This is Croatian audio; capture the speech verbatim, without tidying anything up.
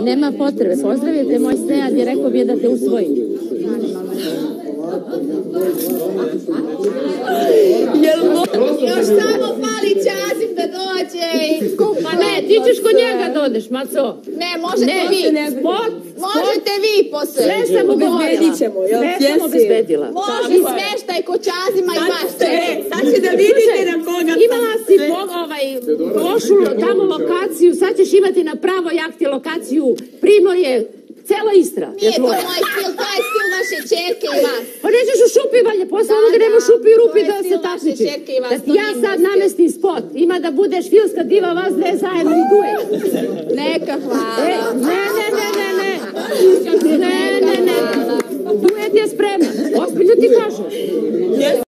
Nema potrebe, pozdravite moj Sejad i rekao bi je da te usvojim. Još samo fali Čazim da dođe i skupa. Pa ne, ti ćeš kod njega da odeš, Maco. Ne, možete vi. Sport, Možete vi posle. sve sam ugovorila. Sve sam obezbedila. Može smeštaj kod Čazima i mašte. Sad će da vidite na koga. Imala si ovaj, lošu tamo lokaciju, sad ćeš imati na pravoj jahti lokaciju Primorje, cela Istra. Nije to moj stil, to je stil naše čerke i vas. Pa nećeš u šupi valje, posle ovoga nema u šupi i rupi da se takmiči. Da ti ja sad namestim spot, ima da budeš filmska diva, vas dve zajedno i duet. Neka hvala. Ne, ne, ne, ne, ne. Ne, ne, ne. Duet je spreman. Ozbiljno ti kažem.